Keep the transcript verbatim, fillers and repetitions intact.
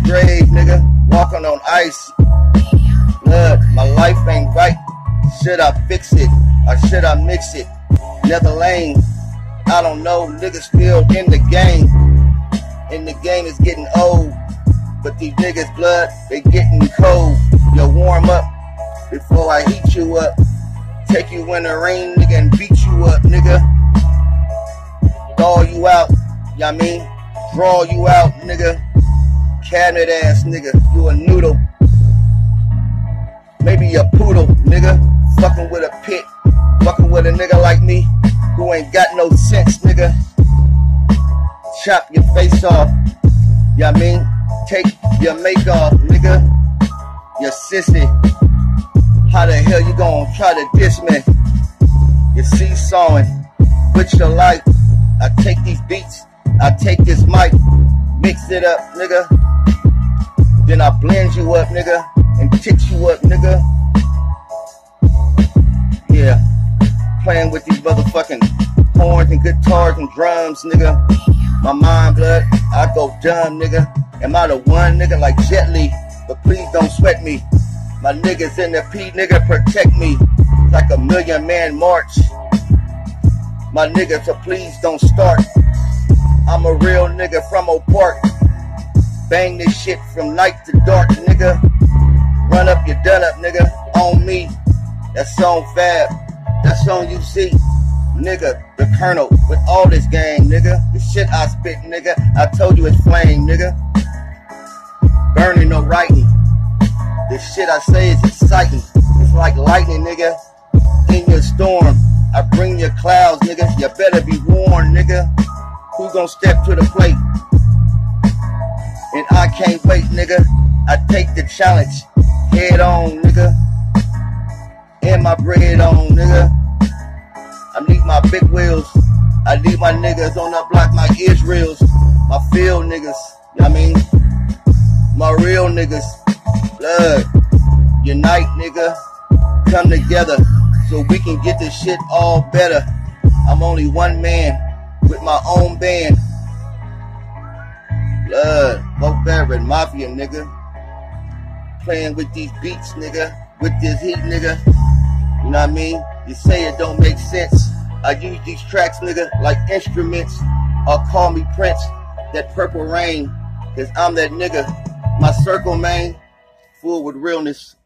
grave, nigga, walking on ice. Blood, my life ain't right. Should I fix it or should I mix it? Another lane, I don't know, niggas still in the game. And the game is getting old, but these niggas blood, they getting cold. You warm up before I heat you up. Take you in the rain, nigga, and beat you up, nigga. Thaw you out, you know what I mean? Draw you out, nigga. Cabinet ass nigga, you a noodle. Maybe a poodle, nigga. Fucking with a pit. Fucking with a nigga like me who ain't got no sense, nigga. Chop your face off, you know what I mean? Take your make off, nigga. You sissy. How the hell you gonna try to diss me? You seesawing with your life. I take these beats, I take this mic, mix it up, nigga. Then I blend you up, nigga, and tits you up, nigga. Yeah, playing with these motherfucking horns and guitars and drums, nigga. My mind, blood, I go dumb, nigga. Am I the one, nigga, like Jet Li? But please don't sweat me. My niggas in the P, nigga, protect me. It's like a million man march. My nigga, so please don't start. I'm a real nigga from Oak Park. Bang this shit from night to dark, nigga. Run up, you done up, nigga. On me. That's on Fab. That's on U C. Nigga, the Colonel with all this gang, nigga. The shit I spit, nigga. I told you it's flame, nigga. Burning, no writing. This shit I say is exciting. It's like lightning, nigga. In your storm, I bring your clouds, nigga. You better be warned, nigga. Who gon' step to the plate? And I can't wait, nigga. I take the challenge head on, nigga. And my bread on, nigga. I need my big wheels. I need my niggas on the block, my Israels. My field niggas, you know what I mean? My real niggas. Blood. Unite, nigga. Come together so we can get this shit all better. I'm only one man with my own band. Blood. Bo Barrett, Mafia, nigga. Playing with these beats, nigga. With this heat, nigga. You know what I mean? You say it don't make sense. I use these tracks, nigga, like instruments. Or call me Prince, that Purple Rain. Cause I'm that nigga. My circle, man, full with realness.